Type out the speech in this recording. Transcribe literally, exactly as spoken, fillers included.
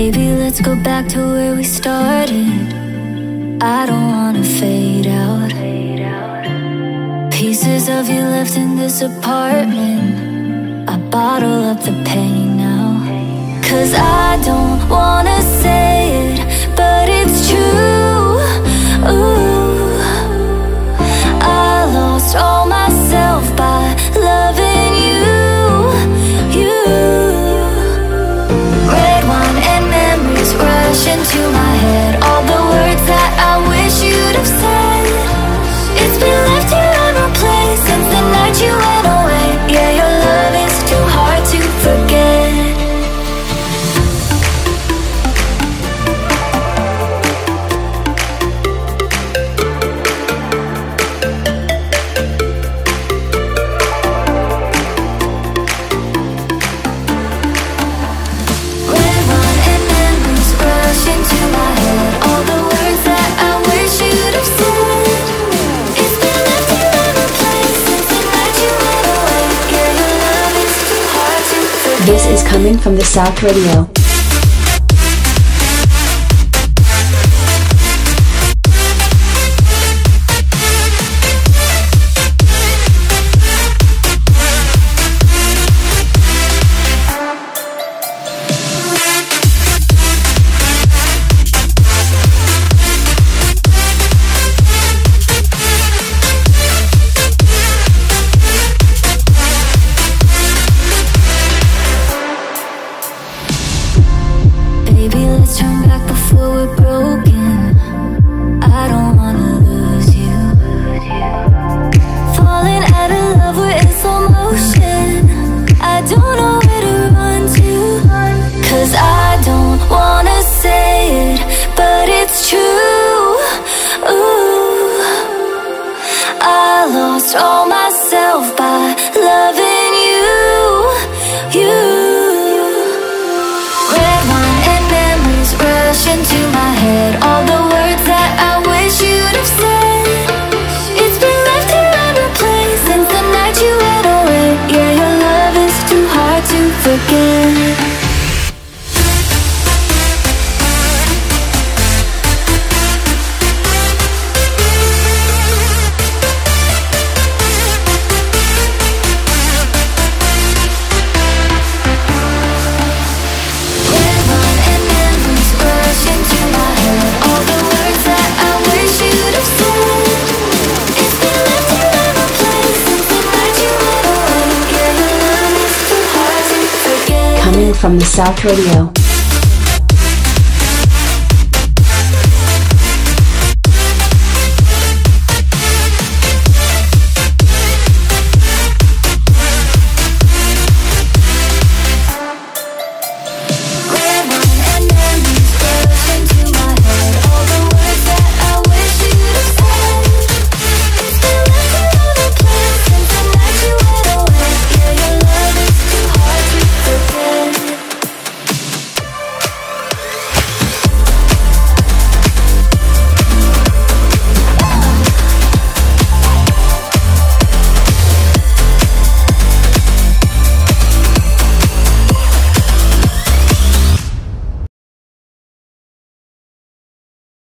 Baby, let's go back to where we started. I don't wanna fade out. Pieces of you left in this apartment. I bottle up the pain now. Cause I don't wanna say it, but it's true. Ooh, I lost all myself by loving you. You, red wine and memories rush into my head. All the words that I wish you'd have said. It's been left here unreplaced since the night you went away. Yeah, your love is too hard to forget. This is coming from the South Radio. All myself by loving you, you. Red wine and memories rush into my head. All the words that I wish you'd have said. It's been left here unreplaced since the night you went away. Yeah, your love is too hard to forget. From the South Radio.